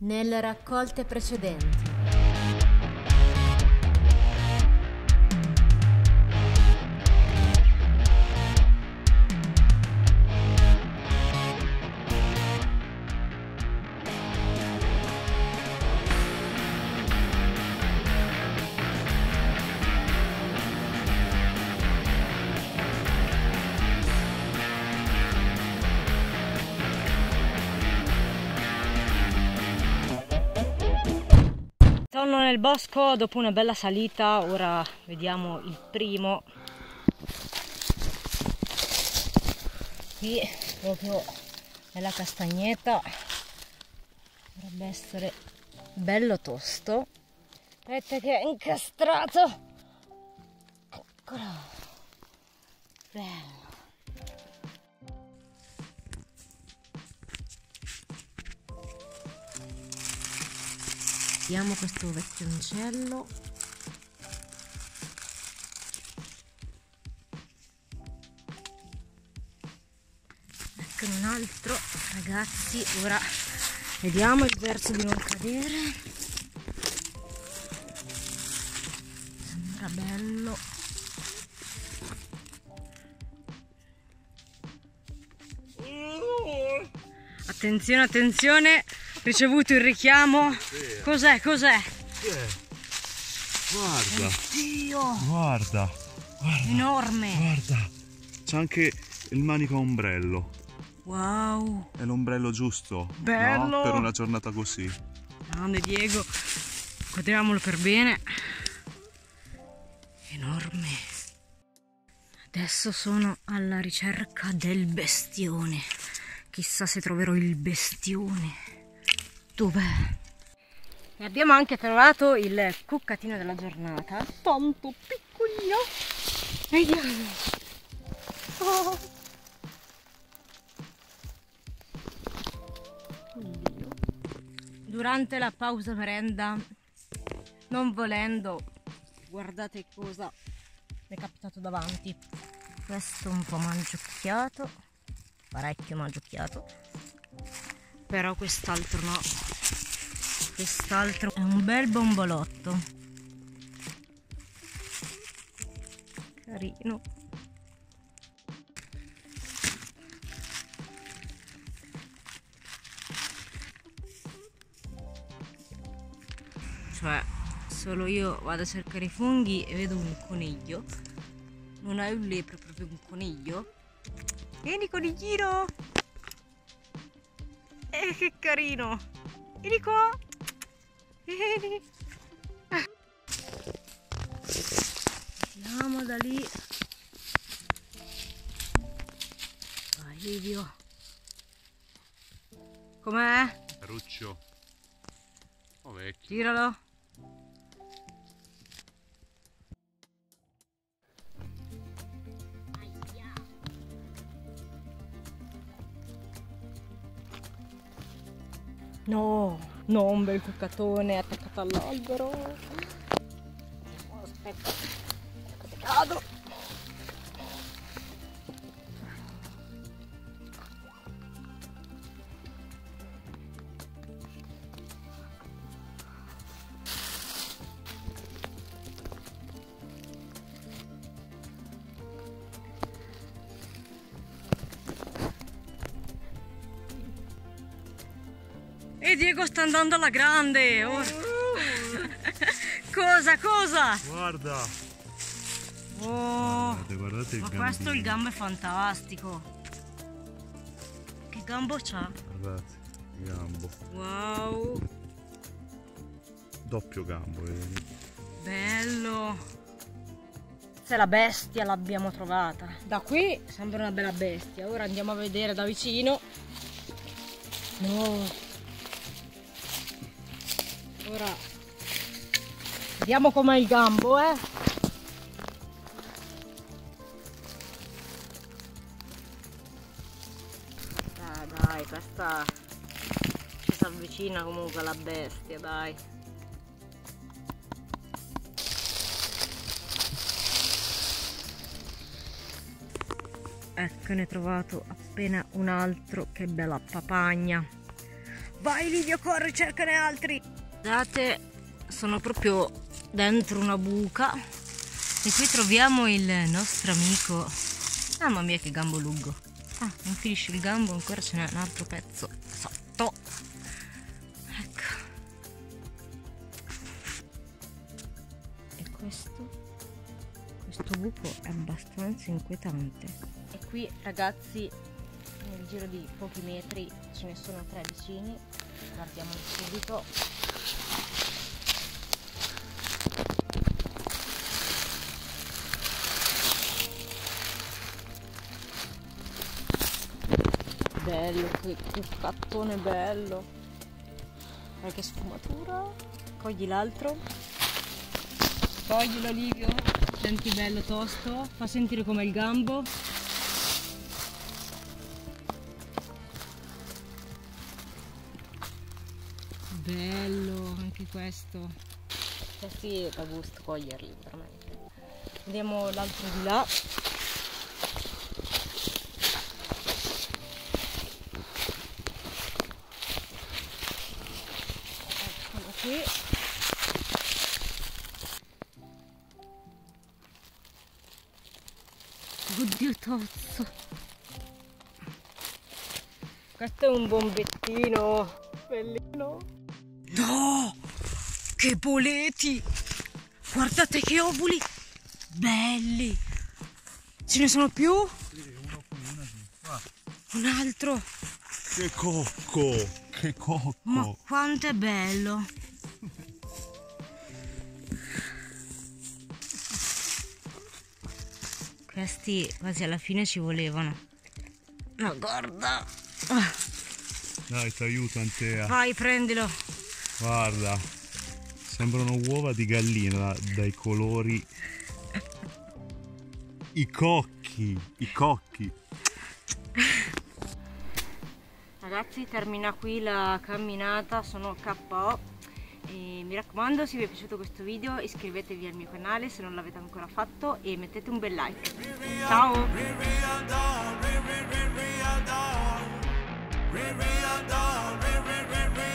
nelle raccolte precedenti. Torno nel bosco dopo una bella salita, ora vediamo il primo. Qui proprio nella castagnetta, dovrebbe essere bello tosto. Aspetta che è incastrato. Eccolo. Bello. Vediamo questo vecchioncello. Ecco un altro, ragazzi, ora vediamo il verso di non cadere. Sembra bello. Attenzione, attenzione, ricevuto il richiamo. Cos'è? Cos'è? Guarda. Oddio! Guarda. Enorme! Guarda. C'è anche il manico a ombrello. Wow! È l'ombrello giusto. Bello! No? Per una giornata così. Grande Diego, quadriamolo per bene. Enorme. Adesso sono alla ricerca del bestione. Chissà se troverò il bestione. Dov'è? E abbiamo anche trovato il cuccatino della giornata. Tanto piccolino. Vediamo. Oh. Oddio. Durante la pausa merenda, non volendo, guardate cosa mi è capitato davanti. Questo un po' mangiucchiato, parecchio mangiucchiato, però quest'altro no. Quest'altro è un bel bombolotto. Carino. Cioè, solo io vado a cercare i funghi e vedo un coniglio. Non hai un lepre, proprio un coniglio. Vieni coniglino! Che carino! Vieni qua! Vieni! Andiamo da lì. Vai Livio. Com'è? Caruccio. Oh vecchio. Giralo. No, no, un bel cuccatone attaccato all'albero. Oh, aspetta, che cado. E Diego sta andando alla grande. Oh. Cosa? Guarda. Oh. Guardate il Ma gambino. questo il gambo è fantastico. Che gambo c'ha? Guardate, il gambo. Wow. Doppio gambo, vedi? Bello. Se la bestia l'abbiamo trovata. Da qui sembra una bella bestia. Ora andiamo a vedere da vicino. No. Ora vediamo com'è il gambo, Dai, questa ci si avvicina comunque alla bestia, dai. Ecco, ne ho trovato appena un altro. Che bella papagna. Vai Livio, corri, cercane altri. Guardate, sono proprio dentro una buca e qui troviamo il nostro amico. Mamma mia che gambo lungo. Ah, non finisce il gambo, ancora ce n'è un altro pezzo sotto. Ecco. E questo buco è abbastanza inquietante. E qui ragazzi, nel giro di pochi metri ce ne sono 3 vicini. Guardiamoli subito. Bello, che cattone bello. Guarda che sfumatura. Cogli l'altro. Coglilo Livio. Senti bello tosto. Fa sentire com'è il gambo. Bello anche questo. Questi da gusto coglierli veramente. Vediamo l'altro di là. Eccolo qui. Oddio tozzo. Questo è un bombettino. Bellino. No! Che boleti! Guardate che ovuli! Belli! Ce ne sono più? Sì, uno qui, una qui. Qua. Un altro! Che cocco! Che cocco! Ma quanto è bello! Questi quasi alla fine ci volevano. Ma guarda! Dai, ti aiuto Antea. Vai, prendilo! Guarda, sembrano uova di gallina dai colori. I cocchi, i cocchi. Ragazzi, termina qui la camminata, sono KO. E mi raccomando, se vi è piaciuto questo video iscrivetevi al mio canale se non l'avete ancora fatto e mettete un bel like. Ciao!